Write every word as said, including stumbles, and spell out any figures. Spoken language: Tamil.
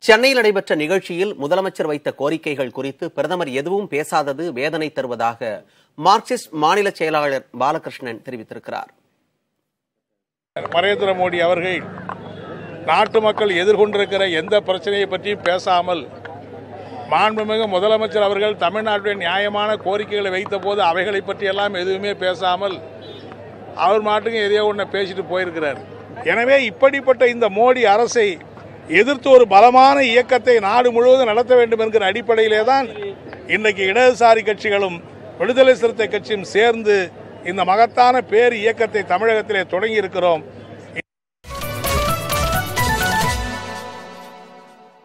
சென்னையில் நடைபெற்ற நிகழ்ச்சியில் முதலமைச்சர் வைத்த கோரிக்கைகள் குறித்து பிரதமர் எதுவும் பேசாதது வேதனை தருவதாக மார்க்சிஸ்ட் மாநில செயலாளர் பாலகிருஷ்ணன் தெரிவித்திருக்கிறார். நரேந்திர மோடி அவர்கள் நாட்டு மக்கள் எதிர்கொண்டிருக்கிற எந்த பிரச்சனையை பற்றியும் பேசாமல், மாண்புமிகு முதலமைச்சர் அவர்கள் தமிழ்நாட்டின் நியாயமான கோரிக்கைகளை வைத்த போது அவைகளை பற்றி எல்லாம் எதுவுமே பேசாமல் அவர் மாட்டுக்கு எதையோ ஒன்று பேசிட்டு போயிருக்கிறார். எனவே இப்படிப்பட்ட இந்த மோடி அரசை எதிர்த்து ஒரு பலமான இயக்கத்தை நாடு முழுவதும் நடத்த வேண்டும் என்கிற அடிப்படையிலே தான் இன்றைக்கு இடதுசாரி கட்சிகளும் விடுதலை சிறுத்தை கட்சியும் சேர்ந்து இந்த மகத்தான பேர் இயக்கத்தை தமிழகத்திலே தொடங்கி இருக்கிறோம்.